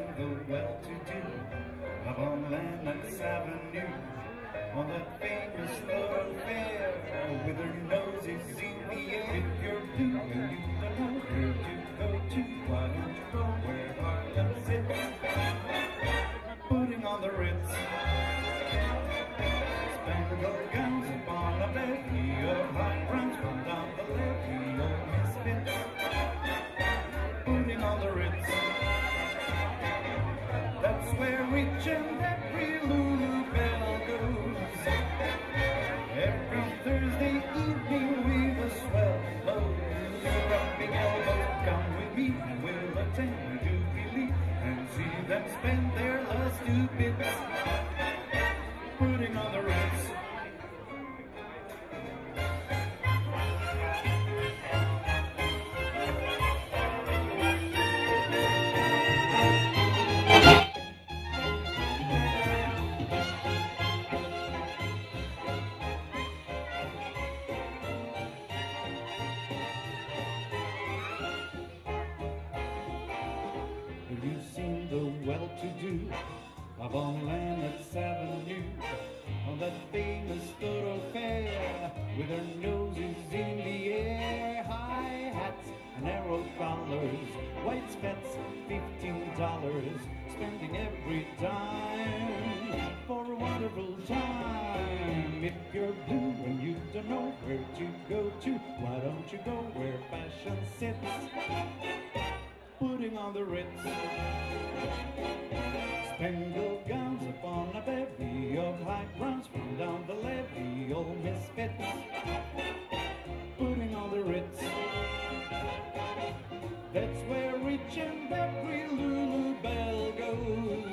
the well-to-do of on Lenox Avenue, on that famous thoroughfare with her noses in the air. If you're blue and you don't know where to go to, why don't you go where Harlem sits, putting on the Ritz. Spangled gowns upon a bevy of high browns from down the levee, old misfits, putting on the Ritz. That's where each and every Lulu Belle goes, every Thursday evening with a swell lows, rubbing elbows. Come with me and we'll attend the Jubilee and see them spend their last 2 bits, putting on the Ritz. Have you seen the well-to-do of on Lenox Avenue, on that famous thoroughfare with her noses in the air? High hats and narrow collars, white spats, $15, spending every dime for a wonderful time. If you're blue and you don't know where to go to, why don't you go where fashion sits, putting on the Ritz. Spangled gowns upon a bevy of high browns from down the levee, old misfits, putting on the Ritz. That's where each and every Lulu Belle goes,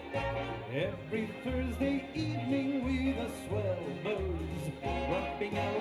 every Thursday evening with a swell buzz, rubbing out